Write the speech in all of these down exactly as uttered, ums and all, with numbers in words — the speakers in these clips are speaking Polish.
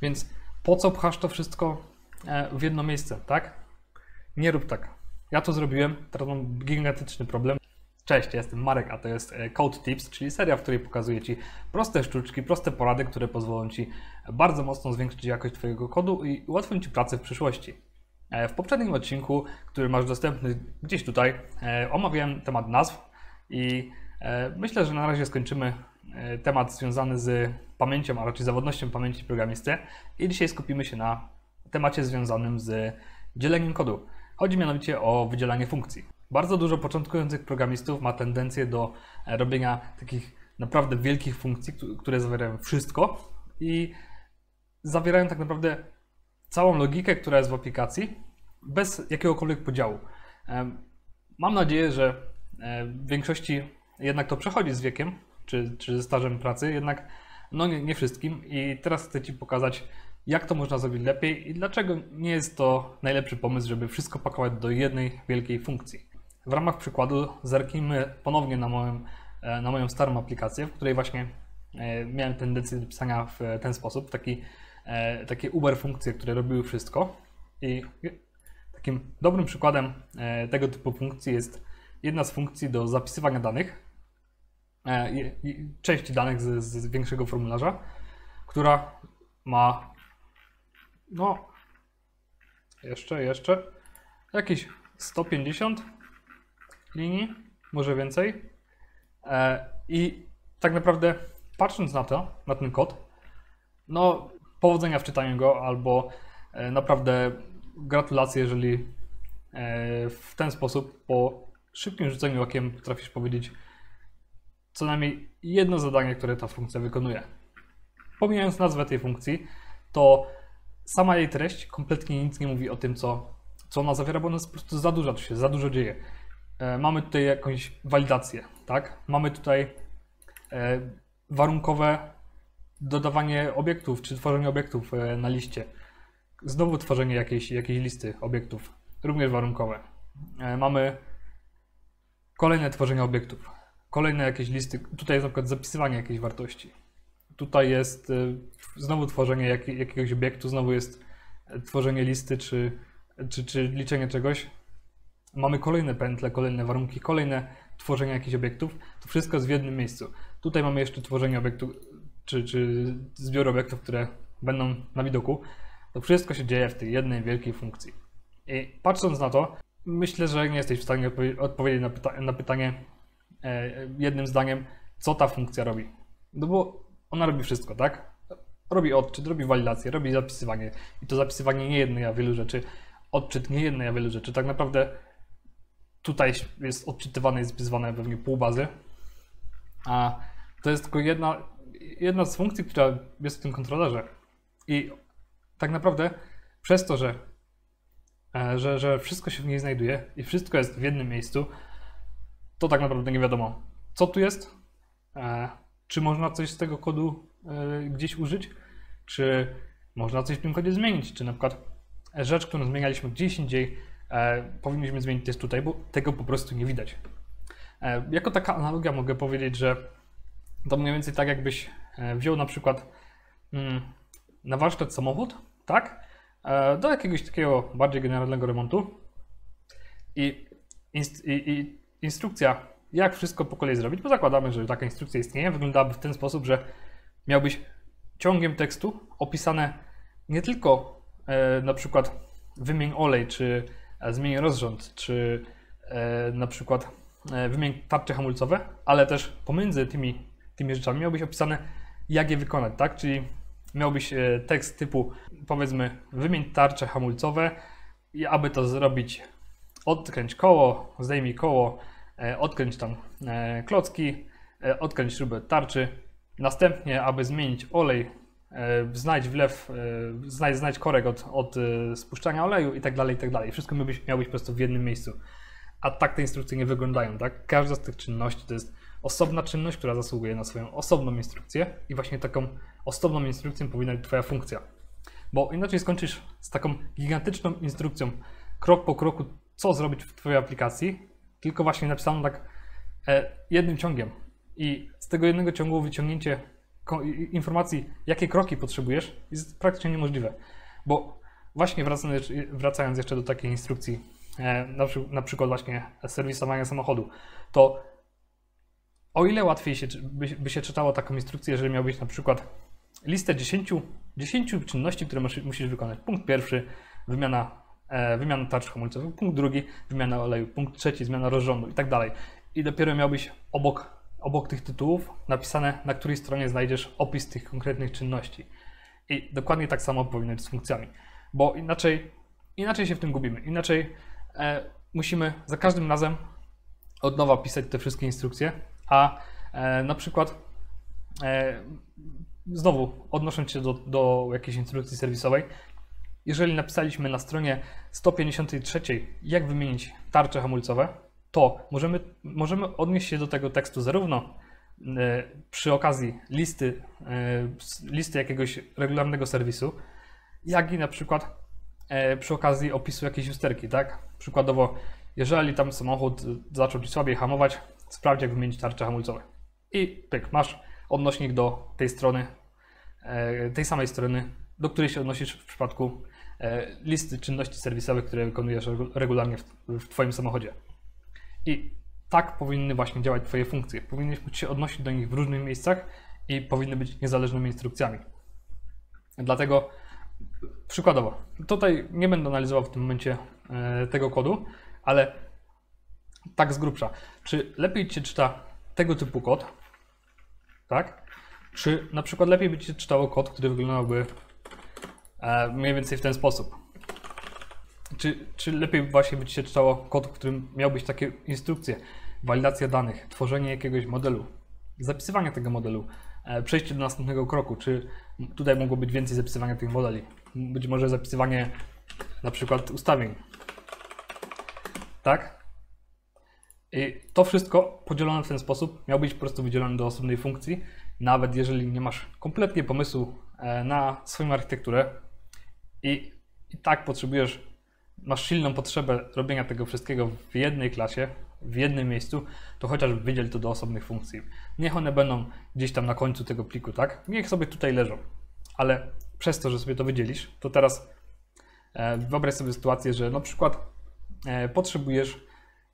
Więc po co pchasz to wszystko w jedno miejsce, tak? Nie rób tak. Ja to zrobiłem, teraz mam gigantyczny problem. Cześć, ja jestem Marek, a to jest Code Tips, czyli seria, w której pokazuję Ci proste sztuczki, proste porady, które pozwolą Ci bardzo mocno zwiększyć jakość Twojego kodu i ułatwią Ci pracę w przyszłości. W poprzednim odcinku, który masz dostępny gdzieś tutaj, omawiałem temat nazw i myślę, że na razie skończymy temat związany z pamięcią, a raczej zawodnością pamięci programisty i dzisiaj skupimy się na temacie związanym z dzieleniem kodu. Chodzi mianowicie o wydzielanie funkcji. Bardzo dużo początkujących programistów ma tendencję do robienia takich naprawdę wielkich funkcji, które zawierają wszystko i zawierają tak naprawdę całą logikę, która jest w aplikacji, bez jakiegokolwiek podziału. Mam nadzieję, że w większości jednak to przechodzi z wiekiem, czy, czy ze stażem pracy, jednak no nie, nie wszystkim. I teraz chcę Ci pokazać, jak to można zrobić lepiej i dlaczego nie jest to najlepszy pomysł, żeby wszystko pakować do jednej wielkiej funkcji. W ramach przykładu zerknijmy ponownie na moją, na moją starą aplikację, w której właśnie miałem tendencję do pisania w ten sposób, taki, takie Uber funkcje, które robiły wszystko. I takim dobrym przykładem tego typu funkcji jest jedna z funkcji do zapisywania danych, części danych z, z większego formularza, która ma no jeszcze, jeszcze jakieś sto pięćdziesiąt linii, może więcej. I tak naprawdę patrząc na to, na ten kod, no powodzenia w czytaniu go, albo naprawdę gratulacje, jeżeli w ten sposób po szybkim rzuceniu okiem potrafisz powiedzieć co najmniej jedno zadanie, które ta funkcja wykonuje. Pomijając nazwę tej funkcji, to sama jej treść kompletnie nic nie mówi o tym, co, co ona zawiera, bo ona jest po prostu za duża, to się za dużo dzieje. E, mamy tutaj jakąś walidację, tak? Mamy tutaj e, warunkowe dodawanie obiektów, czy tworzenie obiektów e, na liście. Znowu tworzenie jakiejś, jakiejś listy obiektów, również warunkowe. E, mamy kolejne tworzenie obiektów, kolejne jakieś listy. Tutaj jest na przykład zapisywanie jakiejś wartości. Tutaj jest znowu tworzenie jak, jakiegoś obiektu, znowu jest tworzenie listy czy, czy, czy liczenie czegoś. Mamy kolejne pętle, kolejne warunki, kolejne tworzenie jakichś obiektów. To wszystko jest w jednym miejscu. Tutaj mamy jeszcze tworzenie obiektu, czy, czy zbiór obiektów, które będą na widoku. To wszystko się dzieje w tej jednej wielkiej funkcji. I patrząc na to, myślę, że nie jesteś w stanie odpowiedzieć na, pyta na pytanie e, jednym zdaniem, co ta funkcja robi. No bo ona robi wszystko, tak? Robi odczyt, robi walidację, robi zapisywanie. I to zapisywanie nie jednej, a wielu rzeczy. Odczyt nie jednej, a wielu rzeczy. Tak naprawdę tutaj jest odczytywane i zapisywane pewnie pół bazy. A to jest tylko jedna, jedna z funkcji, która jest w tym kontrolerze. I tak naprawdę przez to, że, że, że wszystko się w niej znajduje i wszystko jest w jednym miejscu, to tak naprawdę nie wiadomo, co tu jest. Czy można coś z tego kodu y, gdzieś użyć? Czy można coś w tym kodzie zmienić? Czy na przykład rzecz, którą zmienialiśmy gdzieś indziej, e, powinniśmy zmienić też tutaj, bo tego po prostu nie widać. E, jako taka analogia mogę powiedzieć, że to mniej więcej tak, jakbyś wziął na przykład mm, na warsztat samochód, tak? E, do jakiegoś takiego bardziej generalnego remontu i, inst i, i instrukcja, jak wszystko po kolei zrobić, bo zakładamy, że taka instrukcja istnieje, wyglądałaby w ten sposób, że miałbyś ciągiem tekstu opisane nie tylko e, na przykład wymień olej, czy e, zmień rozrząd, czy e, na przykład e, wymień tarcze hamulcowe, ale też pomiędzy tymi, tymi rzeczami miałbyś opisane, jak je wykonać, tak? Czyli miałbyś e, tekst typu, powiedzmy, wymień tarcze hamulcowe i aby to zrobić, odkręć koło, zdejmij koło, odkręć tam klocki, odkręć śrubę tarczy. Następnie, aby zmienić olej, znajdź wlew, znajdź, znajdź korek od, od spuszczania oleju i tak dalej, i tak dalej. Wszystko miałbyś, miałbyś po prostu w jednym miejscu. A tak te instrukcje nie wyglądają, tak? Każda z tych czynności to jest osobna czynność, która zasługuje na swoją osobną instrukcję i właśnie taką osobną instrukcją powinna być Twoja funkcja. Bo inaczej skończysz z taką gigantyczną instrukcją, krok po kroku, co zrobić w Twojej aplikacji, tylko właśnie napisaną tak e, jednym ciągiem. I z tego jednego ciągu wyciągnięcie informacji, jakie kroki potrzebujesz, jest praktycznie niemożliwe. Bo właśnie wracając, wracając jeszcze do takiej instrukcji, na, na przykład właśnie serwisowania samochodu, to o ile łatwiej się, by, by się czytało taką instrukcję, jeżeli miałbyś na przykład listę dziesięciu czynności, które musisz, musisz wykonać. Punkt pierwszy, wymiana, e, wymiana tarcz hamulcowych. Punkt drugi, wymiana oleju. Punkt trzeci, zmiana rozrządu i tak dalej. I dopiero miałbyś obok, obok tych tytułów napisane, na której stronie znajdziesz opis tych konkretnych czynności. I dokładnie tak samo powinno być z funkcjami, bo inaczej, inaczej się w tym gubimy. Inaczej e, musimy za każdym razem od nowa pisać te wszystkie instrukcje, a e, na przykład e, znowu odnosząc się do, do jakiejś instrukcji serwisowej, jeżeli napisaliśmy na stronie sto pięćdziesiątej trzeciej jak wymienić tarcze hamulcowe, to możemy, możemy odnieść się do tego tekstu zarówno e, przy okazji listy, e, listy jakiegoś regularnego serwisu, jak i na przykład e, przy okazji opisu jakiejś usterki, tak? Przykładowo, jeżeli tam samochód zaczął ci słabiej hamować, sprawdź, jak wymienić tarcze hamulcowe. I pyk, masz odnośnik do tej strony, tej samej strony, do której się odnosisz w przypadku listy czynności serwisowych, które wykonujesz regularnie w Twoim samochodzie. I tak powinny właśnie działać Twoje funkcje. Powinieneś móc się odnosić do nich w różnych miejscach i powinny być niezależnymi instrukcjami. Dlatego przykładowo, tutaj nie będę analizował w tym momencie tego kodu, ale tak z grubsza. Czy lepiej Ci się czyta tego typu kod, tak? Czy na przykład lepiej by Ci się czytało kod, który wyglądałby e, mniej więcej w ten sposób? Czy, czy lepiej właśnie by Ci się czytało kod, w którym miałbyś takie instrukcje, walidacja danych, tworzenie jakiegoś modelu, zapisywanie tego modelu, e, przejście do następnego kroku, czy tutaj mogło być więcej zapisywania tych modeli? Być może zapisywanie na przykład ustawień, tak? I to wszystko podzielone w ten sposób miał być po prostu wydzielone do osobnej funkcji, nawet jeżeli nie masz kompletnie pomysłu na swoją architekturę i, i tak potrzebujesz, masz silną potrzebę robienia tego wszystkiego w jednej klasie, w jednym miejscu, to chociaż wydziel to do osobnych funkcji. Niech one będą gdzieś tam na końcu tego pliku, tak? Niech sobie tutaj leżą, ale przez to, że sobie to wydzielisz, to teraz wyobraź sobie sytuację, że na przykład potrzebujesz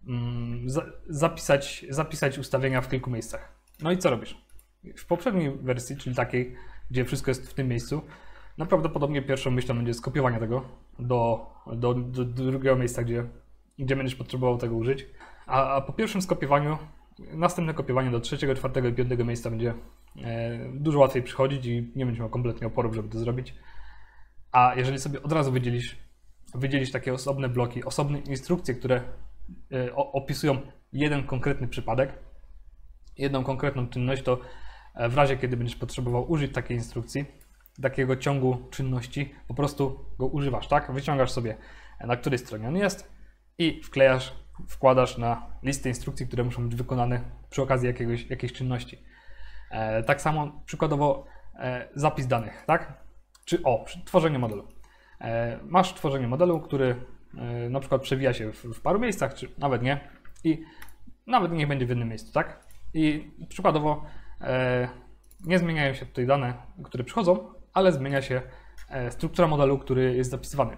Zapisać, zapisać ustawienia w kilku miejscach. No i co robisz? W poprzedniej wersji, czyli takiej, gdzie wszystko jest w tym miejscu, no prawdopodobnie pierwszą myślą będzie skopiowanie tego do, do, do, do drugiego miejsca, gdzie, gdzie będziesz potrzebował tego użyć. A, a po pierwszym skopiowaniu, następne kopiowanie do trzeciego, czwartego i piątego miejsca będzie e, dużo łatwiej przychodzić i nie będziesz miał kompletnie oporów, żeby to zrobić. A jeżeli sobie od razu wydzielisz, wydzielisz takie osobne bloki, osobne instrukcje, które opisują jeden konkretny przypadek, jedną konkretną czynność, to w razie, kiedy będziesz potrzebował użyć takiej instrukcji, takiego ciągu czynności, po prostu go używasz, tak? Wyciągasz sobie, na której stronie on jest i wklejasz, wkładasz na listę instrukcji, które muszą być wykonane przy okazji jakiegoś, jakiejś czynności. Tak samo przykładowo zapis danych, tak? Czy o, tworzenie modelu. Masz tworzenie modelu, który na przykład przewija się w, w paru miejscach, czy nawet nie, i nawet niech będzie w jednym miejscu, tak? I przykładowo e, nie zmieniają się tutaj dane, które przychodzą, ale zmienia się e, struktura modelu, który jest zapisywany.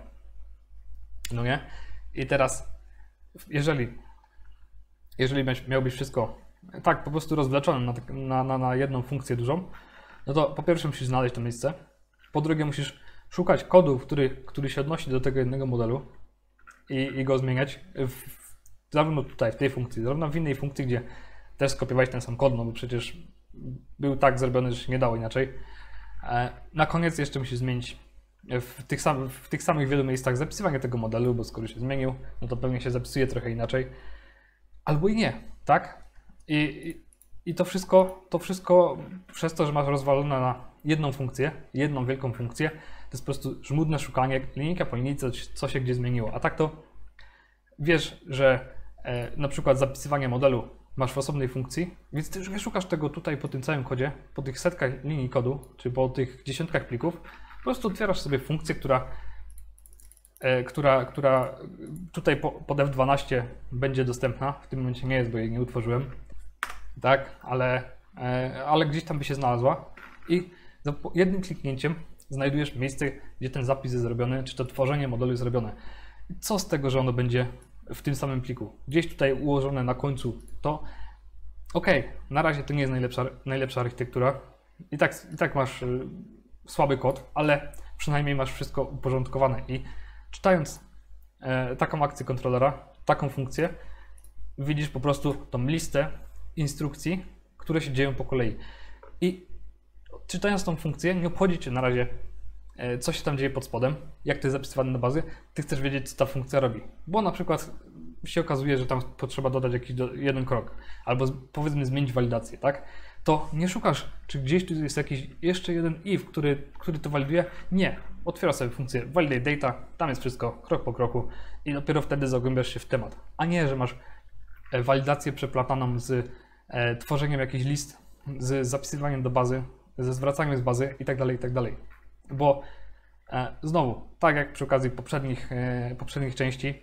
No nie? I teraz, jeżeli, jeżeli miałbyś wszystko tak po prostu rozwleczone na, na, na, na jedną funkcję dużą, no to po pierwsze musisz znaleźć to miejsce, po drugie musisz szukać kodu, który, który się odnosi do tego jednego modelu, I, i go zmieniać w, zarówno tutaj w tej funkcji, zarówno w innej funkcji, gdzie też skopiowałeś ten sam kod, no bo przecież był tak zrobiony, że się nie dało inaczej. Na koniec jeszcze musisz zmienić w tych, sam, w tych samych wielu miejscach zapisywanie tego modelu, bo skoro się zmienił, no to pewnie się zapisuje trochę inaczej. Albo i nie, tak? I, i, i to wszystko, to wszystko przez to, że masz rozwalone na jedną funkcję, jedną wielką funkcję, to jest po prostu żmudne szukanie linijka po linijce, co się gdzie zmieniło. A tak to wiesz, że e, na przykład zapisywanie modelu masz w osobnej funkcji, więc ty już nie szukasz tego tutaj po tym całym kodzie, po tych setkach linii kodu, czy po tych dziesiątkach plików, po prostu otwierasz sobie funkcję, która, e, która, która tutaj po, pod F dwanaście będzie dostępna. W tym momencie nie jest, bo jej nie utworzyłem, tak, ale, e, ale gdzieś tam by się znalazła. I za jednym kliknięciem znajdujesz miejsce, gdzie ten zapis jest zrobiony, czy to tworzenie modelu jest zrobione. Co z tego, że ono będzie w tym samym pliku? Gdzieś tutaj ułożone na końcu to ok, na razie to nie jest najlepsza, najlepsza architektura. I tak, i tak masz y, słaby kod, ale przynajmniej masz wszystko uporządkowane. I czytając e, taką akcję kontrolera, taką funkcję, widzisz po prostu tą listę instrukcji, które się dzieją po kolei. I czytając tą funkcję, nie obchodzi cię na razie, e, co się tam dzieje pod spodem, jak to jest zapisywane na bazy. Ty chcesz wiedzieć, co ta funkcja robi. Bo na przykład się okazuje, że tam potrzeba dodać jakiś do, jeden krok, albo powiedzmy zmienić walidację, tak? To nie szukasz, czy gdzieś tu jest jakiś jeszcze jeden if, który, który to waliduje. Nie. Otwierasz sobie funkcję validate data, tam jest wszystko krok po kroku i dopiero wtedy zagłębiasz się w temat. A nie, że masz walidację przeplataną z e, tworzeniem jakichś list, z zapisywaniem do bazy, ze zwracaniem z bazy i tak dalej, i tak dalej. Bo e, znowu, tak jak przy okazji poprzednich, e, poprzednich części,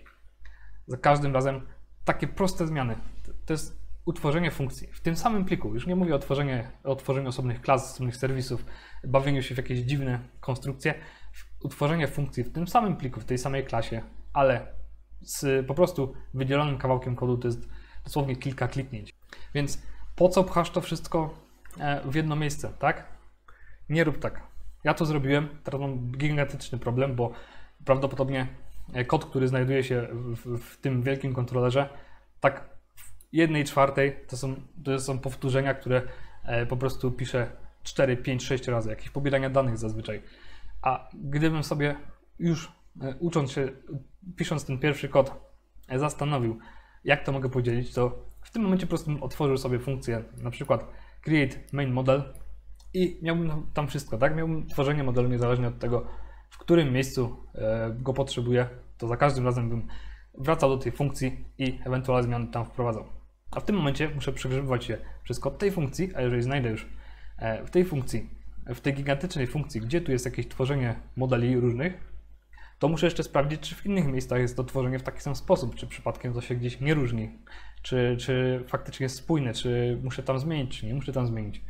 za każdym razem takie proste zmiany. To jest utworzenie funkcji w tym samym pliku. Już nie mówię o, tworzenie, o tworzeniu osobnych klas, osobnych serwisów, bawieniu się w jakieś dziwne konstrukcje. Utworzenie funkcji w tym samym pliku, w tej samej klasie, ale z po prostu wydzielonym kawałkiem kodu to jest dosłownie kilka kliknięć. Więc po co pchasz to wszystko w jedno miejsce, tak? Nie rób tak. Ja to zrobiłem, teraz mam gigantyczny problem, bo prawdopodobnie kod, który znajduje się w, w tym wielkim kontrolerze, tak w jednej czwartej to są, to są powtórzenia, które po prostu piszę cztery, pięć, sześć razy, jakieś pobierania danych zazwyczaj. A gdybym sobie już ucząc się, pisząc ten pierwszy kod, zastanowił, jak to mogę podzielić, to w tym momencie po prostu otworzył sobie funkcję, na przykład create main model i miałbym tam wszystko, tak? Miałbym tworzenie modelu niezależnie od tego, w którym miejscu go potrzebuję, to za każdym razem bym wracał do tej funkcji i ewentualne zmiany tam wprowadzał. A w tym momencie muszę przegrzebywać się przez kod tej funkcji, a jeżeli znajdę już w tej funkcji, w tej gigantycznej funkcji, gdzie tu jest jakieś tworzenie modeli różnych, to muszę jeszcze sprawdzić, czy w innych miejscach jest to tworzenie w taki sam sposób, czy przypadkiem to się gdzieś nie różni, czy, czy faktycznie jest spójne, czy muszę tam zmienić, czy nie muszę tam zmienić.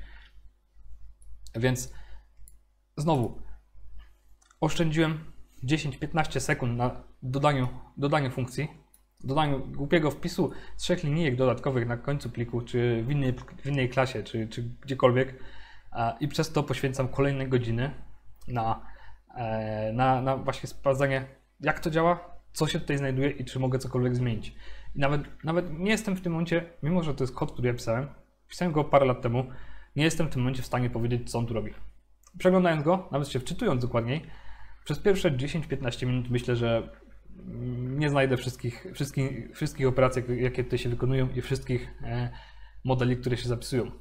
Więc znowu oszczędziłem dziesięć piętnaście sekund na dodaniu, dodaniu funkcji, dodaniu głupiego wpisu trzech linijek dodatkowych na końcu pliku, czy w innej, w innej klasie, czy, czy gdziekolwiek i przez to poświęcam kolejne godziny na Na, na właśnie sprawdzanie, jak to działa, co się tutaj znajduje i czy mogę cokolwiek zmienić. I nawet, nawet nie jestem w tym momencie, mimo że to jest kod, który ja pisałem, pisałem go parę lat temu, nie jestem w tym momencie w stanie powiedzieć, co on tu robi. Przeglądając go, nawet się wczytując dokładniej, przez pierwsze dziesięć piętnaście minut myślę, że nie znajdę wszystkich, wszystkich, wszystkich operacji, jakie tutaj się wykonują i wszystkich modeli, które się zapisują.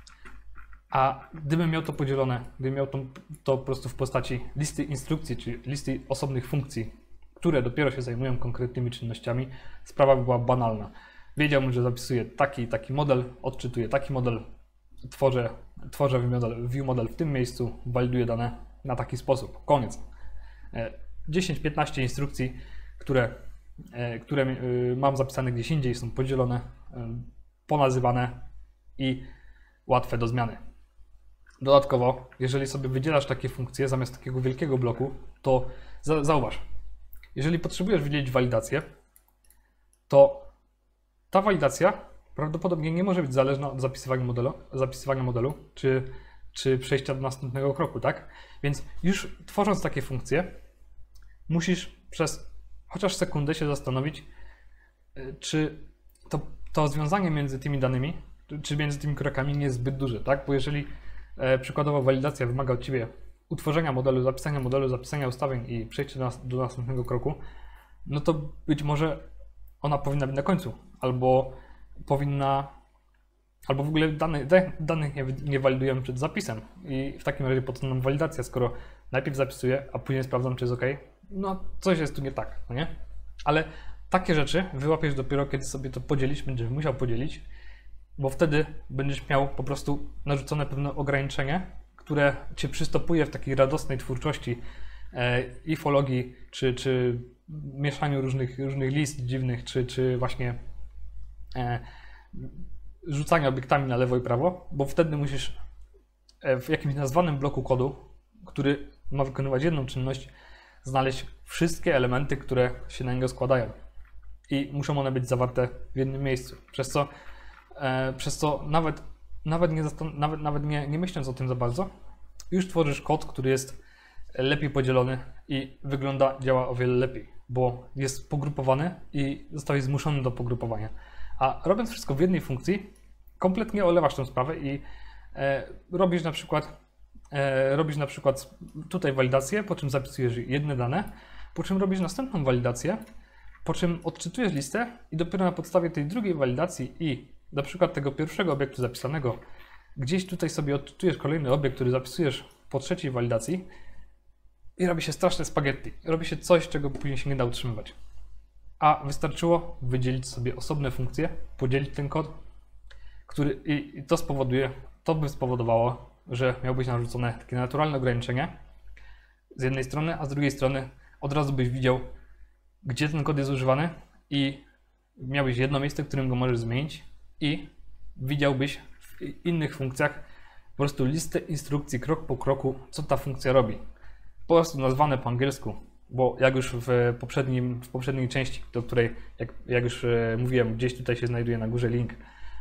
A gdybym miał to podzielone, gdybym miał to, to po prostu w postaci listy instrukcji, czy listy osobnych funkcji, które dopiero się zajmują konkretnymi czynnościami, sprawa by była banalna. Wiedziałbym, że zapisuję taki taki model, odczytuję taki model, tworzę, tworzę model, view model w tym miejscu, waliduję dane na taki sposób. Koniec. dziesięć piętnaście instrukcji, które, które mam zapisane gdzieś indziej, są podzielone, ponazywane i łatwe do zmiany. Dodatkowo, jeżeli sobie wydzielasz takie funkcje zamiast takiego wielkiego bloku, to za, zauważ, jeżeli potrzebujesz wydzielić walidację, to ta walidacja prawdopodobnie nie może być zależna od zapisywania modelu, zapisywania modelu czy, czy przejścia do następnego kroku, tak? Więc już tworząc takie funkcje, musisz przez chociaż sekundę się zastanowić, czy to, to związanie między tymi danymi, czy między tymi krokami nie jest zbyt duże, tak? Bo jeżeli e, przykładowo walidacja wymaga od Ciebie utworzenia modelu, zapisania modelu, zapisania ustawień i przejścia do, nas, do następnego kroku, no to być może ona powinna być na końcu, albo powinna, albo w ogóle danych, danych nie, nie walidujemy przed zapisem i w takim razie po co nam walidacja, skoro najpierw zapisuję, a później sprawdzam, czy jest OK, no coś jest tu nie tak, no nie? Ale takie rzeczy wyłapiesz dopiero, kiedy sobie to podzielisz, będziesz musiał podzielić, bo wtedy będziesz miał po prostu narzucone pewne ograniczenie, które Cię przystopuje w takiej radosnej twórczości e, ifologii, czy, czy mieszaniu różnych, różnych list dziwnych, czy, czy właśnie e, rzucania obiektami na lewo i prawo, bo wtedy musisz w jakimś nazwanym bloku kodu, który ma wykonywać jedną czynność, znaleźć wszystkie elementy, które się na niego składają. I muszą one być zawarte w jednym miejscu. Przez co, e, przez co nawet, nawet, nie, nawet, nawet nie, nie myśląc o tym za bardzo, już tworzysz kod, który jest lepiej podzielony i wygląda, działa o wiele lepiej, bo jest pogrupowany i zostałeś zmuszony do pogrupowania. A robiąc wszystko w jednej funkcji, kompletnie olewasz tę sprawę i e, robisz na przykład e, robisz na przykład tutaj walidację, po czym zapisujesz jedne dane, po czym robisz następną walidację, po czym odczytujesz listę i dopiero na podstawie tej drugiej walidacji i na przykład tego pierwszego obiektu zapisanego, gdzieś tutaj sobie odczytujesz kolejny obiekt, który zapisujesz po trzeciej walidacji i robi się straszne spaghetti. Robi się coś, czego później się nie da utrzymywać. A wystarczyło wydzielić sobie osobne funkcje, podzielić ten kod, który i, i to spowoduje, to by spowodowało, że miał być narzucone takie naturalne ograniczenie z jednej strony, a z drugiej strony od razu byś widział, gdzie ten kod jest używany i miałbyś jedno miejsce, w którym go możesz zmienić i widziałbyś w innych funkcjach po prostu listę instrukcji krok po kroku, co ta funkcja robi. Po prostu nazwane po angielsku, bo jak już w, poprzednim, w poprzedniej części, do której, jak, jak już mówiłem, gdzieś tutaj się znajduje na górze link,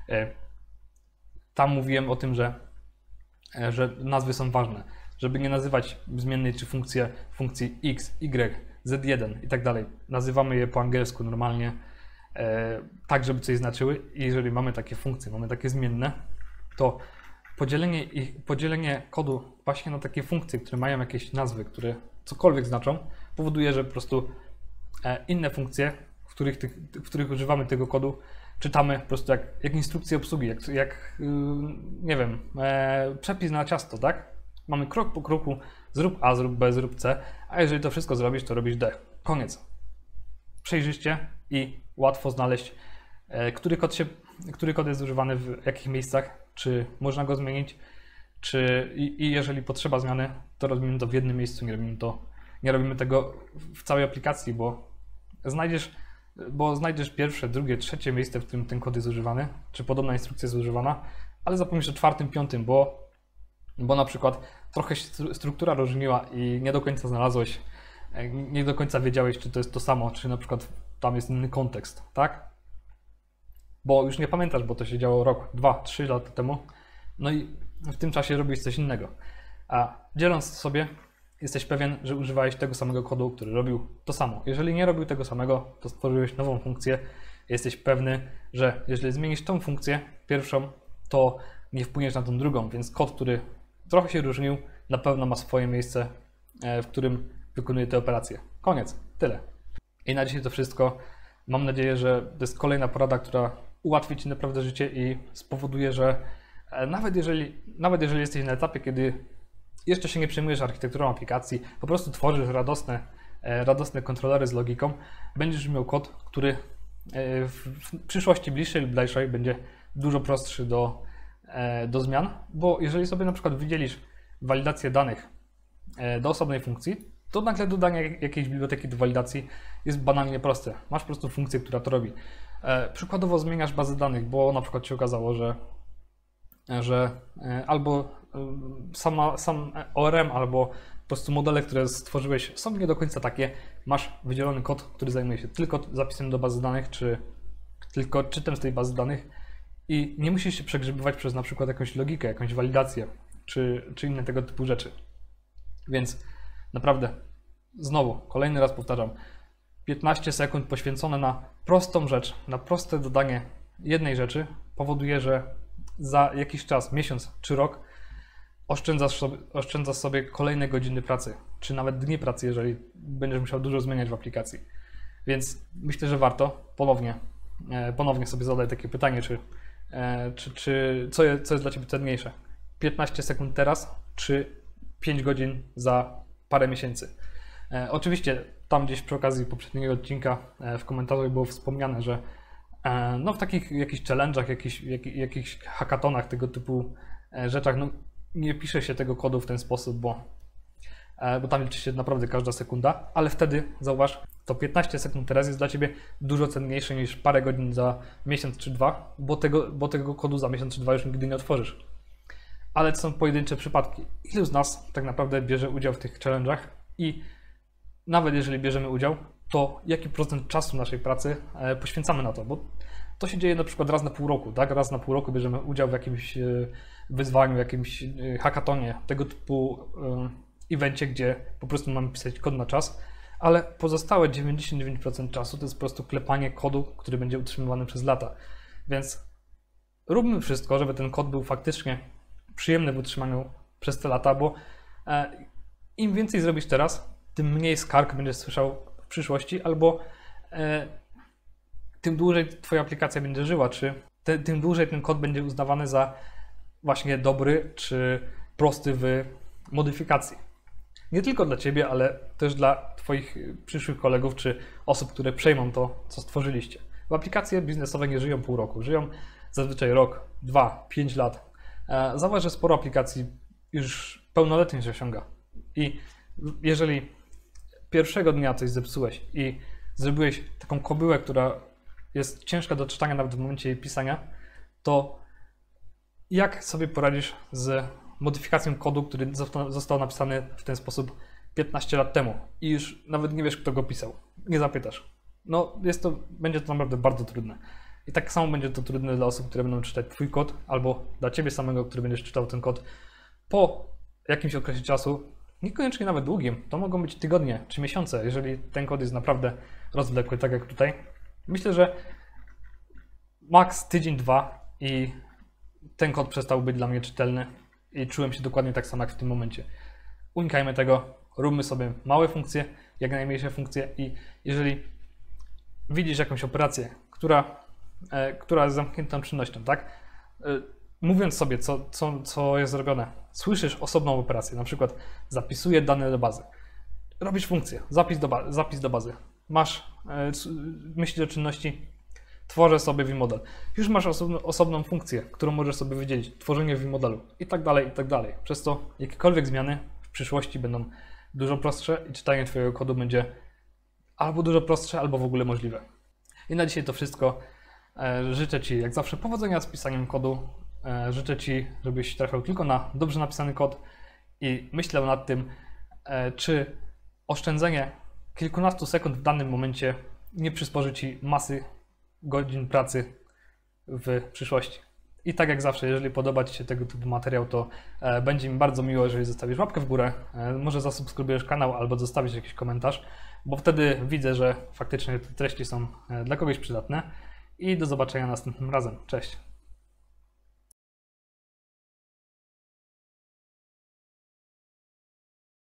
tam mówiłem o tym, że, że nazwy są ważne, żeby nie nazywać zmiennej czy funkcję, funkcji x, y, zet jeden i tak dalej. Nazywamy je po angielsku normalnie, e, tak żeby coś znaczyły i jeżeli mamy takie funkcje, mamy takie zmienne, to podzielenie, ich, podzielenie kodu właśnie na takie funkcje, które mają jakieś nazwy, które cokolwiek znaczą, powoduje, że po prostu e, inne funkcje, w których, tych, w których używamy tego kodu, czytamy po prostu jak, jak instrukcję obsługi, jak, jak yy, nie wiem, e, przepis na ciasto, tak? Mamy krok po kroku, zrób A, zrób B, zrób C, a jeżeli to wszystko zrobisz, to robisz D. Koniec. Przejrzyście i łatwo znaleźć, e, który kod się, który kod jest używany w jakich miejscach, czy można go zmienić, czy i, i jeżeli potrzeba zmiany, to robimy to w jednym miejscu, nie robimy to, nie robimy tego w całej aplikacji, bo znajdziesz bo znajdziesz pierwsze, drugie, trzecie miejsce, w którym ten kod jest używany, czy podobna instrukcja jest używana, ale zapomnisz o czwartym, piątym, bo, bo na przykład trochę się struktura różniła i nie do końca znalazłeś, nie do końca wiedziałeś, czy to jest to samo, czy na przykład tam jest inny kontekst, tak? Bo już nie pamiętasz, bo to się działo rok, dwa, trzy lata temu, no i w tym czasie robisz coś innego. A dzieląc sobie, jesteś pewien, że używałeś tego samego kodu, który robił to samo. Jeżeli nie robił tego samego, to stworzyłeś nową funkcję. Jesteś pewny, że jeżeli zmienisz tą funkcję pierwszą, to nie wpłyniesz na tą drugą, więc kod, który trochę się różnił, na pewno ma swoje miejsce, w którym wykonuje te operacje. Koniec. Tyle. I na dzisiaj to wszystko. Mam nadzieję, że to jest kolejna porada, która ułatwi Ci naprawdę życie i spowoduje, że nawet jeżeli, nawet jeżeli jesteś na etapie, kiedy jeszcze się nie przejmujesz architekturą aplikacji, po prostu tworzysz radosne, radosne kontrolery z logiką, będziesz miał kod, który w przyszłości bliższej lub dalszej będzie dużo prostszy do, do zmian, bo jeżeli sobie na przykład wydzielisz walidację danych do osobnej funkcji, to nagle dodanie jakiejś biblioteki do walidacji jest banalnie proste. Masz po prostu funkcję, która to robi. Przykładowo zmieniasz bazę danych, bo na przykład się okazało, że, że albo Sama, sam O R M albo po prostu modele, które stworzyłeś, są nie do końca takie. Masz wydzielony kod, który zajmuje się tylko zapisem do bazy danych, czy tylko czytem z tej bazy danych i nie musisz się przegrzebywać przez na przykład jakąś logikę, jakąś walidację, czy, czy inne tego typu rzeczy. Więc naprawdę, znowu, kolejny raz powtarzam, piętnaście sekund poświęcone na prostą rzecz, na proste dodanie jednej rzeczy powoduje, że za jakiś czas, miesiąc czy rok, Oszczędzasz sobie, oszczędzasz sobie kolejne godziny pracy, czy nawet dni pracy, jeżeli będziesz musiał dużo zmieniać w aplikacji. Więc myślę, że warto ponownie, ponownie sobie zadać takie pytanie, czy, czy, czy co, jest, co jest dla Ciebie cenniejsze? piętnaście sekund teraz, czy pięć godzin za parę miesięcy? Oczywiście tam gdzieś przy okazji poprzedniego odcinka w komentarzach było wspomniane, że no w takich jakichś challenge'ach, jakichś, jak, jakichś hackathonach, tego typu rzeczach, no nie pisze się tego kodu w ten sposób, bo, bo tam liczy się naprawdę każda sekunda, ale wtedy, zauważ, to piętnaście sekund teraz jest dla Ciebie dużo cenniejsze niż parę godzin za miesiąc czy dwa, bo tego, bo tego kodu za miesiąc czy dwa już nigdy nie otworzysz. ale to są pojedyncze przypadki. Ilu z nas tak naprawdę bierze udział w tych challenge'ach i nawet jeżeli bierzemy udział, to jaki procent czasu naszej pracy poświęcamy na to, bo to się dzieje na przykład raz na pół roku, tak? Raz na pół roku bierzemy udział w jakimś wyzwaniu, w jakimś hackatonie, tego typu evencie, gdzie po prostu mamy pisać kod na czas, ale pozostałe dziewięćdziesiąt dziewięć procent czasu to jest po prostu klepanie kodu, który będzie utrzymywany przez lata. Więc róbmy wszystko, żeby ten kod był faktycznie przyjemny w utrzymaniu przez te lata, bo im więcej zrobisz teraz, tym mniej skarg będziesz słyszał w przyszłości, albo tym dłużej Twoja aplikacja będzie żyła, czy te, tym dłużej ten kod będzie uznawany za właśnie dobry, czy prosty w modyfikacji. Nie tylko dla Ciebie, ale też dla Twoich przyszłych kolegów, czy osób, które przejmą to, co stworzyliście. Bo aplikacje biznesowe nie żyją pół roku, żyją zazwyczaj rok, dwa, pięć lat. Zauważ, że sporo aplikacji już pełnoletnie się osiąga. I jeżeli pierwszego dnia coś zepsułeś i zrobiłeś taką kobyłę, która jest ciężka do czytania nawet w momencie jej pisania, to jak sobie poradzisz z modyfikacją kodu, który został napisany w ten sposób piętnaście lat temu i już nawet nie wiesz, kto go pisał, nie zapytasz. No, jest to, będzie to naprawdę bardzo trudne. I tak samo będzie to trudne dla osób, które będą czytać Twój kod, albo dla Ciebie samego, który będziesz czytał ten kod po jakimś okresie czasu, niekoniecznie nawet długim, to mogą być tygodnie czy miesiące, jeżeli ten kod jest naprawdę rozwlekły, tak jak tutaj. Myślę, że maks tydzień, dwa i ten kod przestał być dla mnie czytelny i czułem się dokładnie tak samo jak w tym momencie. Unikajmy tego, róbmy sobie małe funkcje, jak najmniejsze funkcje i jeżeli widzisz jakąś operację, która, e, która jest zamkniętą czynnością, tak? E, mówiąc sobie, co, co, co jest zrobione, słyszysz osobną operację, na przykład zapisuję dane do bazy, robisz funkcję, zapis do, ba zapis do bazy, masz e, myśli o czynności, tworzę sobie vModel. Już masz osobno, osobną funkcję, którą możesz sobie wydzielić, tworzenie vModelu i tak dalej, i tak dalej. Przez to jakiekolwiek zmiany w przyszłości będą dużo prostsze i czytanie Twojego kodu będzie albo dużo prostsze, albo w ogóle możliwe. I na dzisiaj to wszystko. Życzę Ci jak zawsze powodzenia z pisaniem kodu. Życzę Ci, żebyś trafiał tylko na dobrze napisany kod i myślał nad tym, czy oszczędzenie kilkunastu sekund w danym momencie nie przysporzy Ci masy godzin pracy w przyszłości. I tak jak zawsze, jeżeli podoba Ci się tego typu materiał, to e, będzie mi bardzo miło, jeżeli zostawisz łapkę w górę, e, może zasubskrybujesz kanał albo zostawisz jakiś komentarz, bo wtedy widzę, że faktycznie te treści są e, dla kogoś przydatne. I do zobaczenia następnym razem. Cześć!